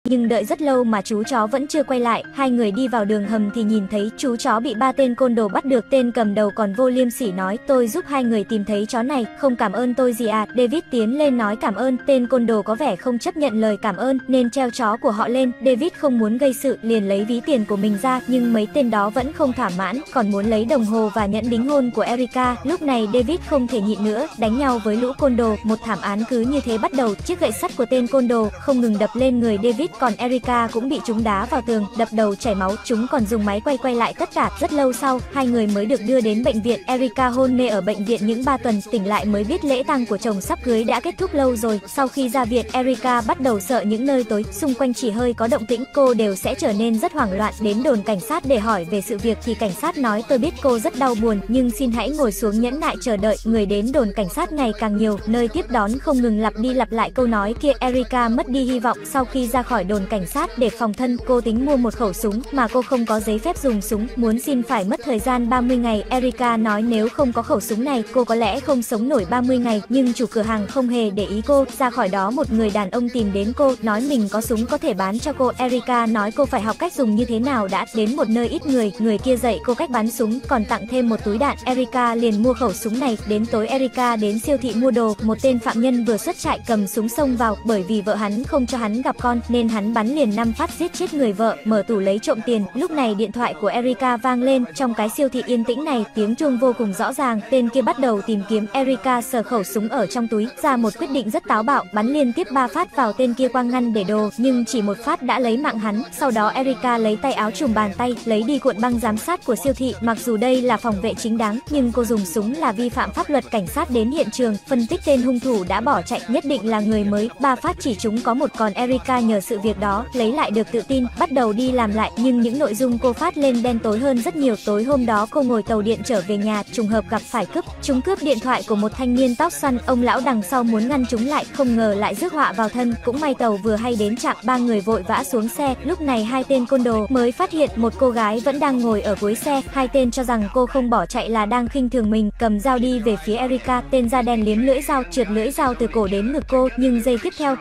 nhưng đợi rất lâu mà chú chó vẫn chưa quay lại. Hai người đi vào đường hầm thì nhìn thấy chú chó bị 3 tên côn đồ bắt được. Tên cầm đầu còn vô liêm sỉ nói, tôi giúp hai người tìm thấy chó này, không cảm ơn tôi gì à. David tiến lên nói cảm ơn. Tên côn đồ có vẻ không chấp nhận lời cảm ơn nên treo chó của họ lên. David không muốn gây sự, liền lấy ví tiền của mình ra, nhưng mấy tên đó vẫn không thỏa mãn, còn muốn lấy đồng hồ và nhẫn đính hôn của Erica. Lúc này David không thể nhịn nữa, đánh nhau với lũ côn đồ. Một thảm án cứ như thế bắt đầu. Chiếc gậy sắt của tên côn đồ không ngừng đập lên người David, còn Erica cũng bị chúng đá vào tường, đập đầu chảy máu. Chúng còn dùng máy quay lại tất cả. Rất lâu sau, hai người mới được đưa đến bệnh viện. Erica hôn mê ở bệnh viện những 3 tuần, tỉnh lại mới biết lễ tang của chồng sắp cưới đã kết thúc lâu rồi. Sau khi ra viện, Erica bắt đầu sợ những nơi tối xung quanh chỉ hơi có động tĩnh, cô đều sẽ trở nên rất hoảng loạn. Đến đồn cảnh sát để hỏi về sự việc thì cảnh sát nói, tôi biết cô rất đau buồn, nhưng xin hãy ngồi xuống nhẫn nại chờ đợi. Người đến đồn cảnh sát ngày càng nhiều, nơi tiếp đón không ngừng lặp đi lặp lại câu nói kia. Erica mất đi hy vọng. Sau khi ra khỏi đồn cảnh sát để phòng thân, cô tính mua một khẩu súng mà cô không có giấy phép dùng súng, muốn xin phải mất thời gian 30 ngày. Erica nói nếu không có khẩu súng này, cô có lẽ không sống nổi 30 ngày, nhưng chủ cửa hàng không hề để ý cô. Ra khỏi đó, một người đàn ông tìm đến cô, nói mình có súng có thể bán cho cô. Erica nói cô phải học cách dùng như thế nào đã. Đến một nơi ít người, người kia dạy cô cách bắn súng, còn tặng thêm một túi đạn. Erica liền mua khẩu súng này. Đến tối, Erica đến siêu thị mua đồ. Một tên phạm nhân vừa xuất trại cầm súng xông vào, bởi vì vợ hắn không cho hắn gặp con nên hắn bắn liền 5 phát giết chết người vợ, mở tủ lấy trộm tiền. Lúc này điện thoại của Erica vang lên. Trong cái siêu thị yên tĩnh này, tiếng chuông vô cùng rõ ràng. Tên kia bắt đầu tìm kiếm. Erica sờ khẩu súng ở trong túi, ra một quyết định rất táo bạo, bắn liên tiếp 3 phát vào tên kia quang ngăn để đồ, nhưng chỉ một phát đã lấy mạng hắn. Sau đó Erica lấy tay áo trùm bàn tay, lấy đi cuộn băng giám sát của siêu thị. Mặc dù đây là phòng vệ chính đáng, nhưng cô dùng súng là vi phạm pháp luật. Cảnh sát đến hiện trường, phân tích tên hung thủ đã bỏ chạy, nhất định là người mới. 3 phát chỉ trúng có một, còn Erica nhờ sự việc đó lấy lại được tự tin, bắt đầu đi làm lại. Nhưng những nội dung cô phát lên đen tối hơn rất nhiều. Tối hôm đó cô ngồi tàu điện trở về nhà, trùng hợp gặp phải cướp. Chúng cướp điện thoại của một thanh niên tóc xoăn. Ông lão đằng sau muốn ngăn chúng lại, không ngờ lại rước họa vào thân. Cũng may tàu vừa hay đến trạm, 3 người vội vã xuống xe. Lúc này hai tên côn đồ mới phát hiện một cô gái vẫn đang ngồi ở cuối xe. Hai tên cho rằng cô không bỏ chạy là đang khinh thường mình, cầm dao đi về phía Erica. Tên da đen liếm lưỡi dao, trượt lưỡi dao từ cổ đến ngực cô, nhưng giây tiếp theo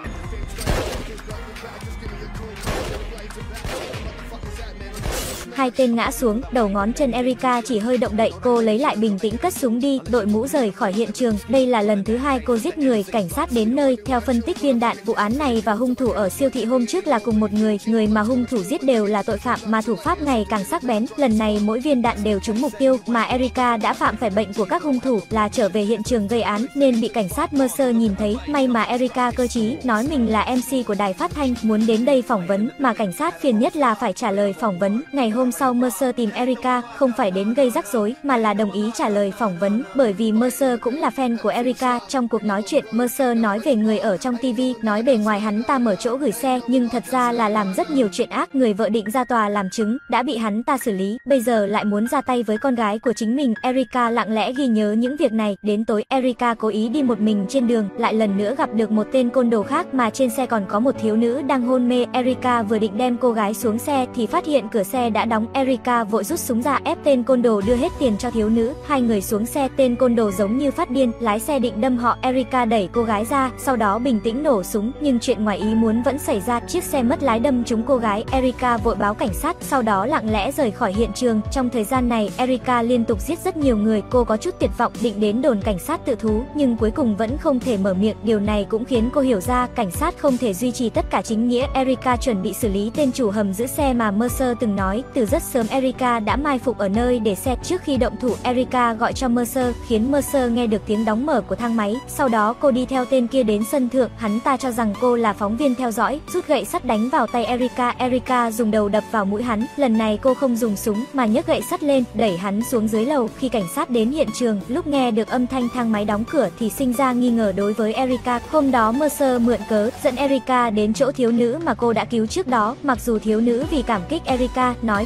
hai tên ngã xuống, đầu ngón chân Erica chỉ hơi động đậy. Cô lấy lại bình tĩnh, cất súng đi, đội mũ rời khỏi hiện trường. Đây là lần thứ 2 cô giết người. Cảnh sát đến nơi. Theo phân tích viên đạn, vụ án này và hung thủ ở siêu thị hôm trước là cùng một người. Người mà hung thủ giết đều là tội phạm, mà thủ pháp ngày càng sắc bén. Lần này mỗi viên đạn đều trúng mục tiêu, mà Erica đã phạm phải bệnh của các hung thủ là trở về hiện trường gây án, nên bị cảnh sát Mercer nhìn thấy. May mà Erica cơ trí, nói mình là MC của đài phát thanh, muốn đến đây phỏng vấn, mà cảnh sát phiền nhất là phải trả lời phỏng vấn. Ngày hôm sau Mercer tìm Erica, không phải đến gây rắc rối, mà là đồng ý trả lời phỏng vấn, bởi vì Mercer cũng là fan của Erica. Trong cuộc nói chuyện, Mercer nói về người ở trong TV, nói bề ngoài hắn ta mở chỗ gửi xe, nhưng thật ra là làm rất nhiều chuyện ác. Người vợ định ra tòa làm chứng, đã bị hắn ta xử lý, bây giờ lại muốn ra tay với con gái của chính mình. Erica lặng lẽ ghi nhớ những việc này. Đến tối, Erica cố ý đi một mình trên đường, lại lần nữa gặp được một tên côn đồ khác, mà trên xe còn có một thiếu nữ đang hôn mê. Erica vừa định đem cô gái xuống xe thì phát hiện cửa xe đã đóng. Erica vội rút súng ra ép tên côn đồ đưa hết tiền cho thiếu nữ. Hai người xuống xe, tên côn đồ giống như phát điên, lái xe định đâm họ. Erica đẩy cô gái ra, sau đó bình tĩnh nổ súng, nhưng chuyện ngoài ý muốn vẫn xảy ra, chiếc xe mất lái đâm trúng cô gái. Erica vội báo cảnh sát, sau đó lặng lẽ rời khỏi hiện trường. Trong thời gian này, Erica liên tục giết rất nhiều người, cô có chút tuyệt vọng, định đến đồn cảnh sát tự thú, nhưng cuối cùng vẫn không thể mở miệng. Điều này cũng khiến cô hiểu ra cảnh sát không thể duy trì tất cả chính nghĩa. Erica chuẩn bị xử lý tên chủ hầm giữ xe mà Mercer từng nói. Từ rất sớm Erica đã mai phục ở nơi để xe. Trước khi động thủ, Erica gọi cho Mercer, khiến Mercer nghe được tiếng đóng mở của thang máy. Sau đó cô đi theo tên kia đến sân thượng, hắn ta cho rằng cô là phóng viên theo dõi, rút gậy sắt đánh vào tay Erica. Erica dùng đầu đập vào mũi hắn. Lần này cô không dùng súng mà nhấc gậy sắt lên, đẩy hắn xuống dưới lầu. Khi cảnh sát đến hiện trường, lúc nghe được âm thanh thang máy đóng cửa thì sinh ra nghi ngờ đối với Erica. Hôm đó Mercer mượn cớ dẫn Erica đến chỗ thiếu nữ mà cô đã cứu trước đó. Mặc dù thiếu nữ vì cảm kích Erica nói không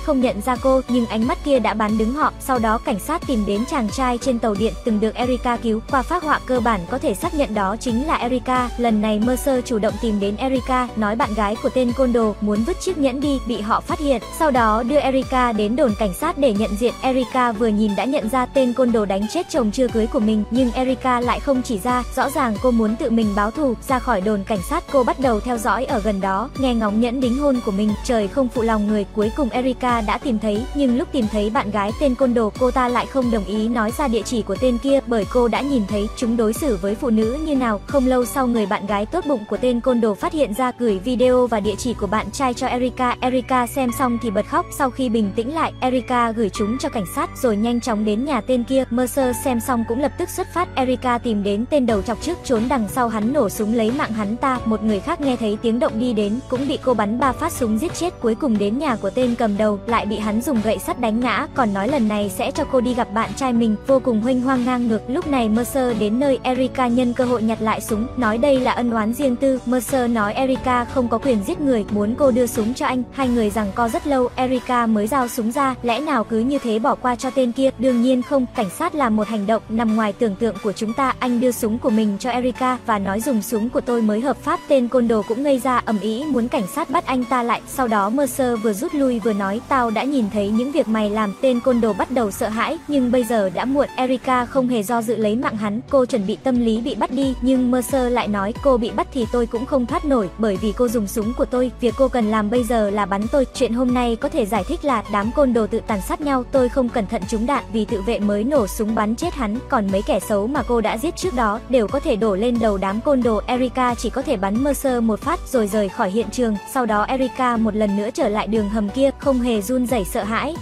không nhận ra cô, nhưng ánh mắt kia đã bán đứng họ. Sau đó cảnh sát tìm đến chàng trai trên tàu điện từng được Erica cứu. Qua phác họa cơ bản có thể xác nhận đó chính là Erica. Lần này Mercer chủ động tìm đến Erica, nói bạn gái của tên côn đồ muốn vứt chiếc nhẫn đi, bị họ phát hiện. Sau đó đưa Erica đến đồn cảnh sát để nhận diện. Erica vừa nhìn đã nhận ra tên côn đồ đánh chết chồng chưa cưới của mình, nhưng Erica lại không chỉ ra, rõ ràng cô muốn tự mình báo thù. Ra khỏi đồn cảnh sát, cô bắt đầu theo dõi ở gần đó, nghe ngóng nhẫn đính hôn của mình. Trời không phụ lòng người, cuối cùng Erica đã tìm thấy, nhưng lúc tìm thấy bạn gái tên côn đồ, cô ta lại không đồng ý nói ra địa chỉ của tên kia, bởi cô đã nhìn thấy chúng đối xử với phụ nữ như nào. Không lâu sau, người bạn gái tốt bụng của tên côn đồ phát hiện ra, gửi video và địa chỉ của bạn trai cho Erica. Erica xem xong thì bật khóc. Sau khi bình tĩnh lại, Erica gửi chúng cho cảnh sát rồi nhanh chóng đến nhà tên kia. Mercer xem xong cũng lập tức xuất phát. Erica tìm đến tên đầu chọc trước, trốn đằng sau hắn, nổ súng lấy mạng hắn ta. Một người khác nghe thấy tiếng động đi đến, cũng bị cô bắn 3 phát súng giết chết. Cuối cùng đến nhà của tên cầm đầu, lại bị hắn dùng gậy sắt đánh ngã, còn nói lần này sẽ cho cô đi gặp bạn trai mình, vô cùng huênh hoang ngang ngược. Lúc này Mercer đến nơi, Erica nhân cơ hội nhặt lại súng, nói đây là ân oán riêng tư. Mercer nói Erica không có quyền giết người, muốn cô đưa súng cho anh. Hai người giằng co rất lâu, Erica mới giao súng ra. Lẽ nào cứ như thế bỏ qua cho tên kia? Đương nhiên không, cảnh sát làm một hành động nằm ngoài tưởng tượng của chúng ta. Anh đưa súng của mình cho Erica và nói dùng súng của tôi mới hợp pháp. Tên côn đồ cũng ngây ra, ầm ĩ muốn cảnh sát bắt anh ta lại. Sau đó Mercer vừa rút lui vừa nói, tao đã nhìn thấy những việc mày làm. Tên côn đồ bắt đầu sợ hãi, nhưng bây giờ đã muộn. Erica không hề do dự lấy mạng hắn, cô chuẩn bị tâm lý bị bắt đi, nhưng Mercer lại nói cô bị bắt thì tôi cũng không thoát nổi, bởi vì cô dùng súng của tôi. Việc cô cần làm bây giờ là bắn tôi. Chuyện hôm nay có thể giải thích là đám côn đồ tự tàn sát nhau, tôi không cẩn thận trúng đạn, vì tự vệ mới nổ súng bắn chết hắn. Còn mấy kẻ xấu mà cô đã giết trước đó đều có thể đổ lên đầu đám côn đồ. Erica chỉ có thể bắn Mercer một phát rồi rời khỏi hiện trường. Sau đó Erica một lần nữa trở lại đường hầm kia, không hề run rẩy sợ hãi.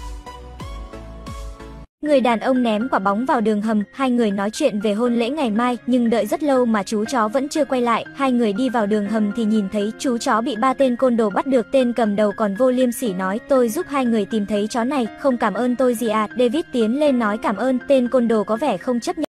Người đàn ông ném quả bóng vào đường hầm, hai người nói chuyện về hôn lễ ngày mai, nhưng đợi rất lâu mà chú chó vẫn chưa quay lại. Hai người đi vào đường hầm thì nhìn thấy chú chó bị 3 tên côn đồ bắt được. Tên cầm đầu còn vô liêm sỉ nói, tôi giúp hai người tìm thấy chó này, không cảm ơn tôi gì à. David tiến lên nói cảm ơn, tên côn đồ có vẻ không chấp nhận.